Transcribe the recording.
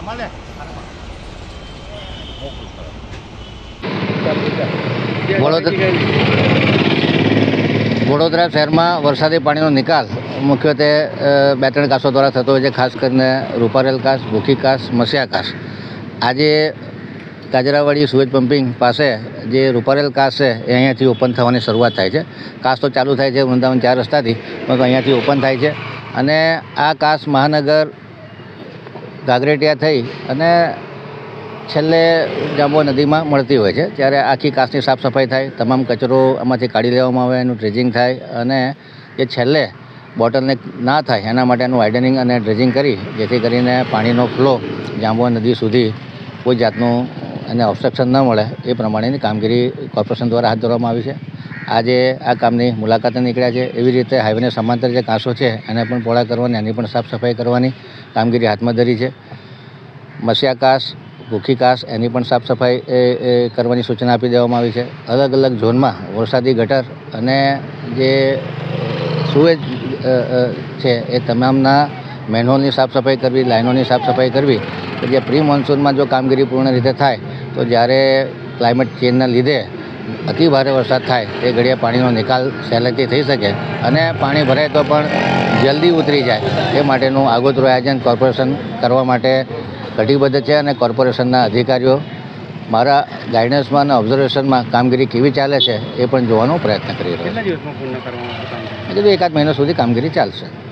વડોદરા શહેરમાં વરસાદી પાણીનો નિકાલ મુખ્યત્વે 2-3 કાસો દ્વારા થતો હોય છે, ખાસ કરીને રૂપારેલ કાસ, ભૂખી કાસ, મસિયા કાસ. આજે કાજરાવાડી સુએજ પમ્પિંગ પાસે જે રૂપારેલ કાસ છે એ અહીંયાથી ઓપન થવાની શરૂઆત થાય છે. કાસ તો ચાલુ થાય છે વૃંદાવન 4 રસ્તાથી, પરંતુ અહીંયાથી ઓપન થાય છે અને આ કાસ મહાનગર ગાગરેટિયા થઈ અને છેલ્લે જાંબુઆ નદીમાં મળતી હોય છે. ત્યારે આખી કાસની સાફ સફાઈ થાય, તમામ કચરો આમાંથી કાઢી લેવામાં આવે, એનું ડ્રેજિંગ થાય અને એ છેલ્લે બોટલનેક ના થાય એના માટેનું વાઇડનિંગ અને ડ્રેજિંગ કરી જેથી કરીને પાણીનો ફ્લો જાંબુઆ નદી સુધી કોઈ જાતનું એને ઓબ્સ્ટ્રક્શન ન મળે એ પ્રમાણેની કામગીરી કોર્પોરેશન દ્વારા હાથ ધરવામાં આવી છે. આજે આ કામની મુલાકાતે નીકળ્યા છે. એવી રીતે હાઈવેને સમાંતર જે કાંસો છે એને પણ પહોળા કરવાની, એની પણ સાફ સફાઈ કરવાની કામગીરી હાથમાં ધરી છે. મસિયા કાસ, ભૂખી કાસ એની પણ સાફ સફાઈ કરવાની સૂચના આપી દેવામાં આવી છે. અલગ અલગ ઝોનમાં વરસાદી ગટર અને જે સુએજ છે એ તમામના મેનહોલની સાફ સફાઈ કરવી, લાઇનોની સાફ સફાઈ કરવી કે જે પ્રી મોન્સૂનમાં જો કામગીરી પૂર્ણ રીતે થાય તો જ્યારે ક્લાઇમેટ ચેન્જના લીધે અતિ ભારે વરસાદ થાય તે ઘડીએ પાણીનો નિકાલ સહેલાઈથી થઈ શકે અને પાણી ભરાય તો પણ જલ્દી ઉતરી જાય એ માટેનું આગોતરું આયોજન કોર્પોરેશન કરવા માટે કટિબદ્ધ છે અને કોર્પોરેશનના અધિકારીઓ મારા ગાઈડન્સમાં અને ઓબ્ઝર્વેશનમાં કામગીરી કેવી ચાલે છે એ પણ જોવાનો પ્રયત્ન કરી રહ્યો છે. 1-2 મહિના સુધી કામગીરી ચાલશે.